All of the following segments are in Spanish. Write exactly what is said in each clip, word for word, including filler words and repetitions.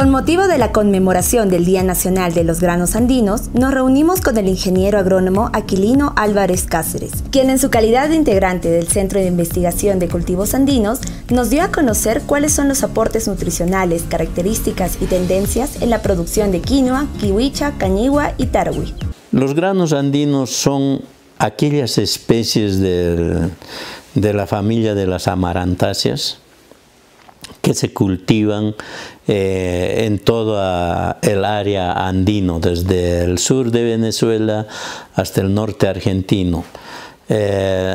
Con motivo de la conmemoración del Día Nacional de los Granos Andinos, nos reunimos con el ingeniero agrónomo Aquilino Álvarez Cáceres, quien en su calidad de integrante del Centro de Investigación de Cultivos Andinos, nos dio a conocer cuáles son los aportes nutricionales, características y tendencias en la producción de quinoa, kiwicha, cañigua y tarwi. Los granos andinos son aquellas especies de, de la familia de las amarantáceas que se cultivan eh, en toda el área andino, desde el sur de Venezuela hasta el norte argentino. Eh,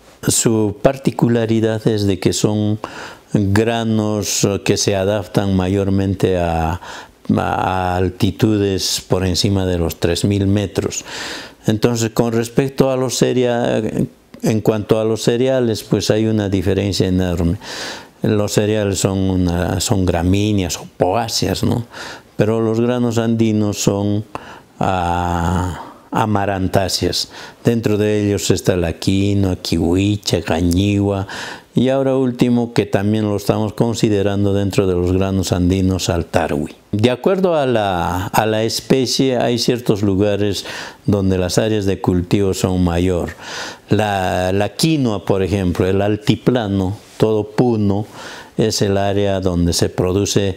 su particularidad es de que son granos que se adaptan mayormente a, a altitudes por encima de los tres mil metros. Entonces, con respecto a los cereales, en cuanto a los cereales, pues hay una diferencia enorme. Los cereales son, una, son gramíneas o poáceas, ¿no? Pero los granos andinos son uh, amarantáceas. Dentro de ellos está la quinoa, kiwicha, cañigua y ahora último, que también lo estamos considerando dentro de los granos andinos, al tarwi. De acuerdo a la, a la especie, hay ciertos lugares donde las áreas de cultivo son mayor. La, la quinoa, por ejemplo, el altiplano, todo Puno, es el área donde se produce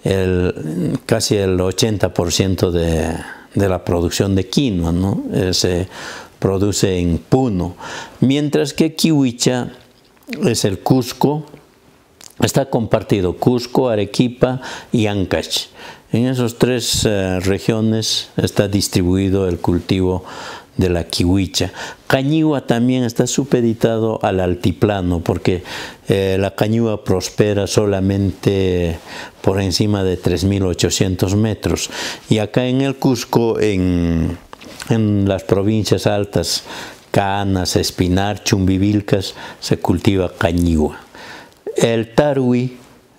el, casi el ochenta por ciento de, de la producción de quinoa, ¿no? Eh, se produce en Puno. Mientras que kiwicha es el Cusco, está compartido Cusco, Arequipa y Ancash. En esas tres uh, regiones está distribuido el cultivo de la kiwicha. Cañigua también está supeditado al altiplano, porque eh, la cañigua prospera solamente por encima de tres mil ochocientos metros. Y acá en el Cusco, en, en las provincias altas, Canas, Espinar, Chumbivilcas, se cultiva cañigua. El tarwi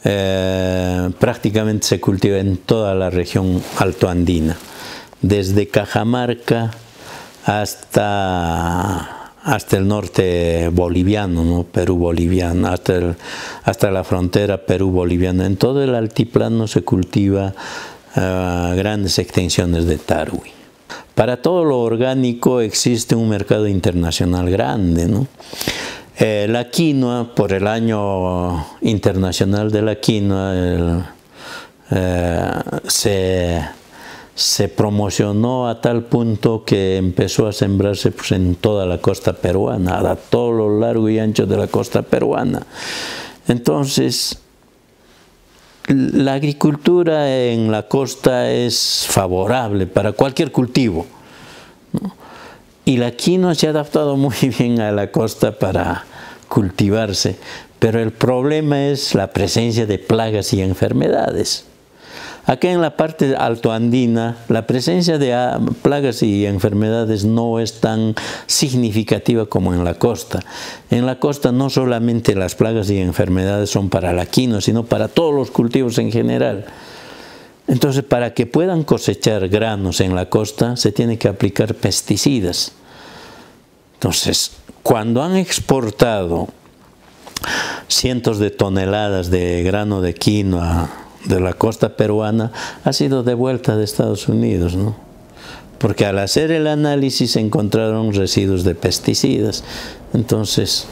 eh, prácticamente se cultiva en toda la región altoandina, desde Cajamarca hasta, hasta el norte boliviano, ¿no? Perú-boliviano, hasta, el, hasta la frontera Perú-boliviana. En todo el altiplano se cultiva uh, grandes extensiones de tarwi. Para todo lo orgánico existe un mercado internacional grande, ¿no? Eh, la quinoa, por el año internacional de la quinoa, el, eh, se, se promocionó a tal punto que empezó a sembrarse pues, en toda la costa peruana, a todo lo largo y ancho de la costa peruana. Entonces, la agricultura en la costa es favorable para cualquier cultivo, ¿no? Y la quinoa se ha adaptado muy bien a la costa para cultivarse, pero el problema es la presencia de plagas y enfermedades. Acá en la parte altoandina, la presencia de plagas y enfermedades no es tan significativa como en la costa. En la costa no solamente las plagas y enfermedades son para la quinoa, sino para todos los cultivos en general. Entonces, para que puedan cosechar granos en la costa, se tiene que aplicar pesticidas. Entonces, cuando han exportado cientos de toneladas de grano de quinoa de la costa peruana, ha sido devuelta de Estados Unidos, ¿no? Porque al hacer el análisis encontraron residuos de pesticidas. Entonces,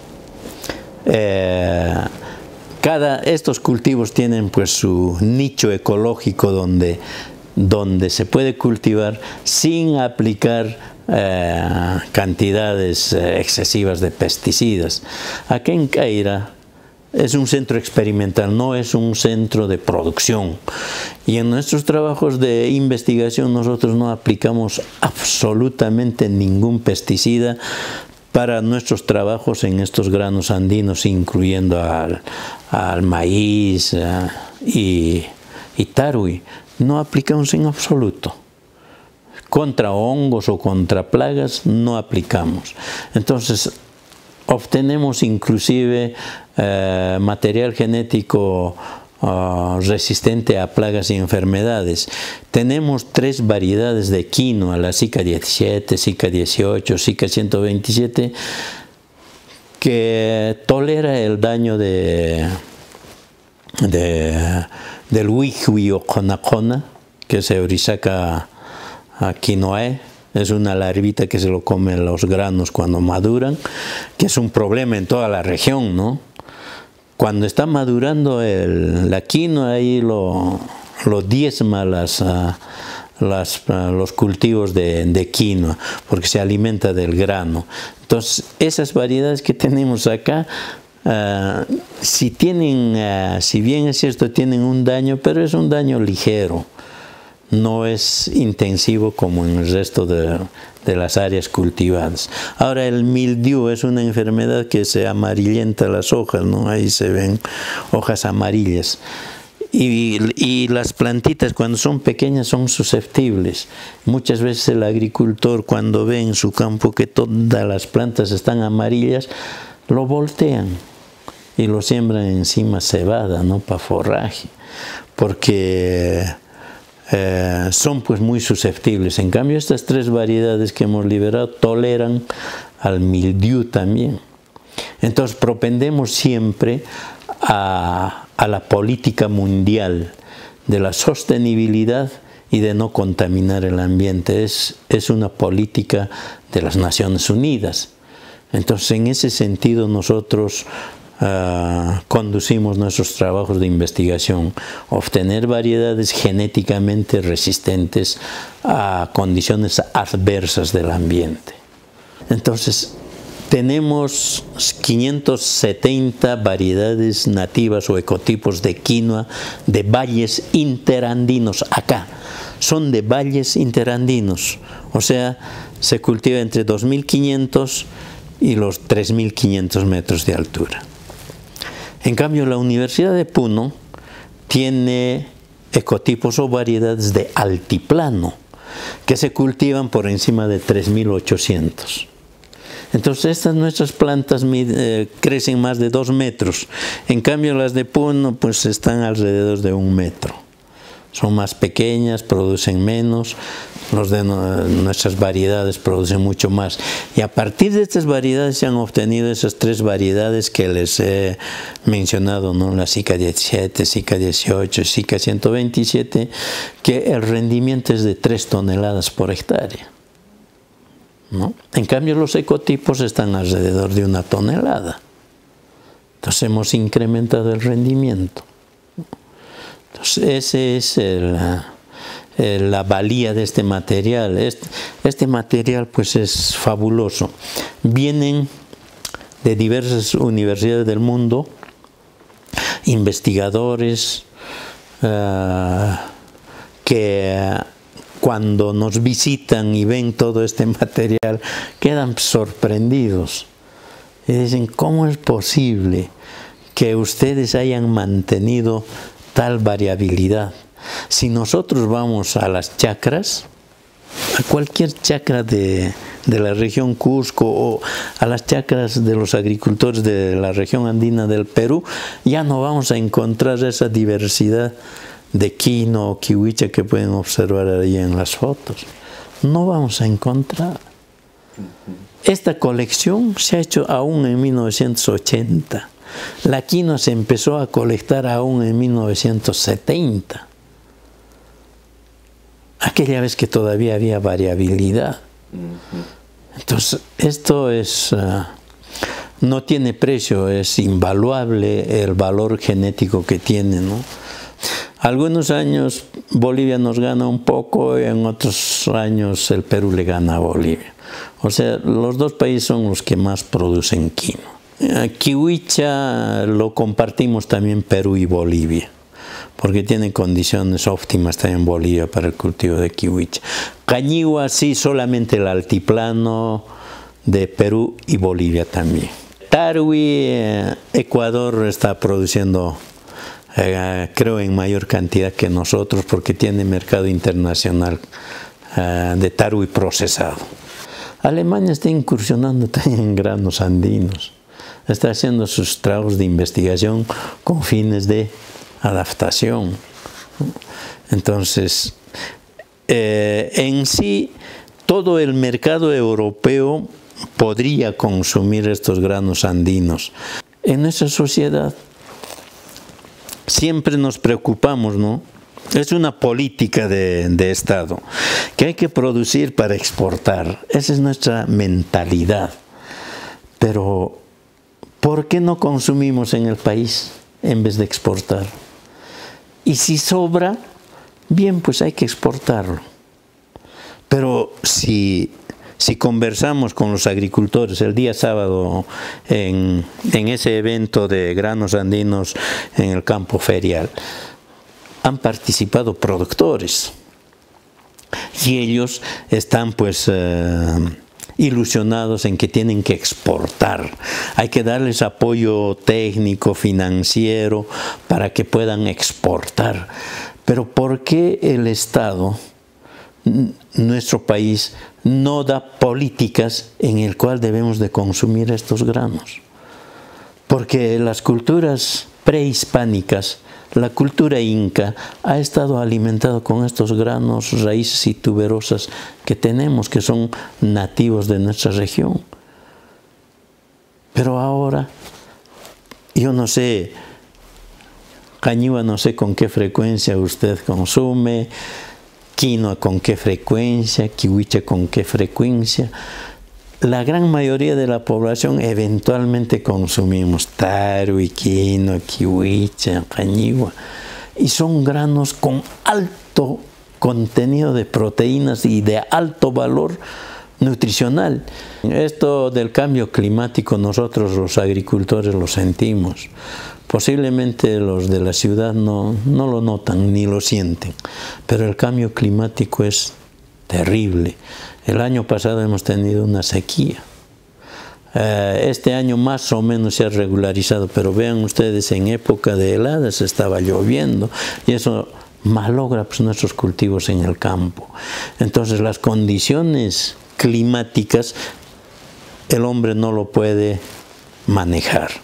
eh, cada, estos cultivos tienen pues su nicho ecológico donde, donde se puede cultivar sin aplicar eh, cantidades eh, excesivas de pesticidas. Aquí en Caira es un centro experimental, no es un centro de producción. Y en nuestros trabajos de investigación nosotros no aplicamos absolutamente ningún pesticida para nuestros trabajos en estos granos andinos, incluyendo al, al maíz uh, y, y tarwi. No aplicamos en absoluto. Contra hongos o contra plagas no aplicamos. Entonces, obtenemos inclusive eh, material genético uh, resistente a plagas y enfermedades. Tenemos tres variedades de quinoa, la Zika diecisiete, Zika dieciocho, Zika ciento veintisiete, que tolera el daño de, de, del Wihui o Conacona, que es Eurisaca quinoae. Es una larvita que se lo comen los granos cuando maduran, que es un problema en toda la región, ¿no? Cuando está madurando el, la quinoa, ahí lo, lo diezma las, uh, las, uh, los cultivos de, de quinoa, porque se alimenta del grano. Entonces, esas variedades que tenemos acá, uh, si tienen, uh, si bien es cierto, tienen un daño, pero es un daño ligero. No es intensivo como en el resto de, de las áreas cultivadas. Ahora, el mildiu es una enfermedad que se amarillenta las hojas, ¿no? Ahí se ven hojas amarillas. Y, y las plantitas, cuando son pequeñas, son susceptibles. Muchas veces el agricultor, cuando ve en su campo que todas las plantas están amarillas, lo voltean y lo siembran encima cebada, ¿no? Para forraje. Porque Eh, son pues muy susceptibles. En cambio, estas tres variedades que hemos liberado toleran al mildiu también. Entonces propendemos siempre a, a la política mundial de la sostenibilidad y de no contaminar el ambiente. Es, es una política de las Naciones Unidas. Entonces, en ese sentido, nosotros Uh, conducimos nuestros trabajos de investigación, obtener variedades genéticamente resistentes a condiciones adversas del ambiente. Entonces, tenemos quinientas setenta variedades nativas o ecotipos de quinoa de valles interandinos acá. Son de valles interandinos, o sea, se cultiva entre dos mil quinientos y los tres mil quinientos metros de altura. En cambio, la Universidad de Puno tiene ecotipos o variedades de altiplano que se cultivan por encima de tres mil ochocientos. Entonces, estas nuestras plantas eh, crecen más de dos metros. En cambio, las de Puno pues están alrededor de un metro. Son más pequeñas, producen menos. Los de nuestras variedades producen mucho más. Y a partir de estas variedades se han obtenido esas tres variedades que les he mencionado, ¿no? La Zika diecisiete, Zika dieciocho, Zika ciento veintisiete, que el rendimiento es de tres toneladas por hectárea, ¿no? En cambio, los ecotipos están alrededor de una tonelada. Entonces hemos incrementado el rendimiento. Entonces ese es el... la valía de este material. Este, este material pues es fabuloso. Vienen de diversas universidades del mundo, investigadores uh, que cuando nos visitan y ven todo este material quedan sorprendidos y dicen: ¿cómo es posible que ustedes hayan mantenido tal variabilidad? Si nosotros vamos a las chacras, a cualquier chacra de, de la región Cusco o a las chacras de los agricultores de la región andina del Perú, ya no vamos a encontrar esa diversidad de quinoa o kiwicha que pueden observar ahí en las fotos. No vamos a encontrar. Esta colección se ha hecho aún en mil novecientos ochenta. La quinoa se empezó a colectar aún en mil novecientos setenta. Aquella vez que todavía había variabilidad. Entonces, esto es, uh, no tiene precio, es invaluable el valor genético que tiene, ¿no? Algunos años Bolivia nos gana un poco y en otros años el Perú le gana a Bolivia. O sea, los dos países son los que más producen quinoa. Kiwicha lo compartimos también Perú y Bolivia, porque tienen condiciones óptimas también Bolivia para el cultivo de kiwicha. Cañihua sí, solamente el altiplano de Perú y Bolivia también. Tarwi, eh, Ecuador está produciendo, eh, creo, en mayor cantidad que nosotros, porque tiene mercado internacional eh, de tarwi procesado. Alemania está incursionando también en granos andinos. Está haciendo sus trabajos de investigación con fines de adaptación. Entonces, eh, en sí, todo el mercado europeo podría consumir estos granos andinos. En nuestra sociedad siempre nos preocupamos, ¿no? Es una política de, de Estado, que hay que producir para exportar. Esa es nuestra mentalidad. Pero, ¿por qué no consumimos en el país en vez de exportar? Y si sobra, bien, pues hay que exportarlo. Pero si, si conversamos con los agricultores el día sábado en, en ese evento de granos andinos en el campo ferial, han participado productores y ellos están pues eh, ilusionados en que tienen que exportar. Hay que darles apoyo técnico, financiero, para que puedan exportar. Pero ¿por qué el Estado, nuestro país, no da políticas en el cual debemos de consumir estos granos? Porque las culturas prehispánicas, la cultura inca, ha estado alimentada con estos granos, raíces y tuberosas que tenemos, que son nativos de nuestra región. Pero ahora, yo no sé, cañúa no sé con qué frecuencia usted consume, quinoa con qué frecuencia, kiwiche con qué frecuencia. La gran mayoría de la población eventualmente consumimos taro, quinoa, kiwiche, cañigua, y son granos con alto contenido de proteínas y de alto valor nutricional. Esto del cambio climático nosotros los agricultores lo sentimos. Posiblemente los de la ciudad no, no lo notan ni lo sienten, pero el cambio climático es terrible. El año pasado hemos tenido una sequía. Eh, este año más o menos se ha regularizado, pero vean ustedes, en época de heladas estaba lloviendo y eso malogra pues, nuestros cultivos en el campo. Entonces las condiciones climáticas el hombre no lo puede manejar.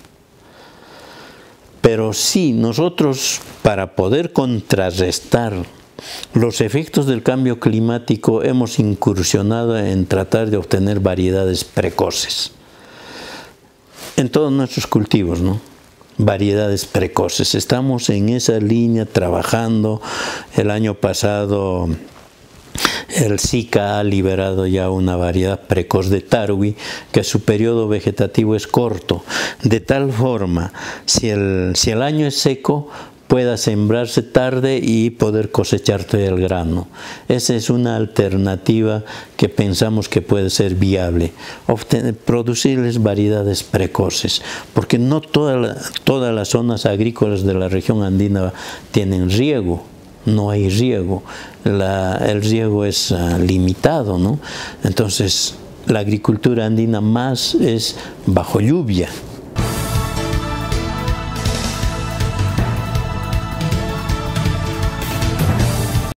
Pero sí, nosotros para poder contrarrestar los efectos del cambio climático hemos incursionado en tratar de obtener variedades precoces. En todos nuestros cultivos, ¿no? Variedades precoces. Estamos en esa línea trabajando. El año pasado el SICA ha liberado ya una variedad precoz de tarwi, que su periodo vegetativo es corto, de tal forma, si el, si el año es seco, pueda sembrarse tarde y poder cosechar todo el grano. Esa es una alternativa que pensamos que puede ser viable, obtener, producirles variedades precoces, porque no toda la, todas las zonas agrícolas de la región andina tienen riego. No hay riego, la, el riego es uh, limitado, ¿no? Entonces, la agricultura andina más es bajo lluvia.